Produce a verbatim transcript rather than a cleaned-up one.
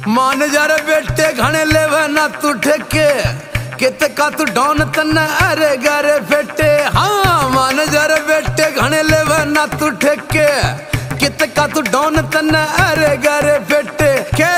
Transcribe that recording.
मान जर बेटे घने लेवे ना तू ठेके कित का तू डॉन तन्ने अरे गरे फेटे। हाँ मान जर बेटे घने लेवे ना तू ठेके कित का तू डॉन तन्ने अरे गरे फेटे।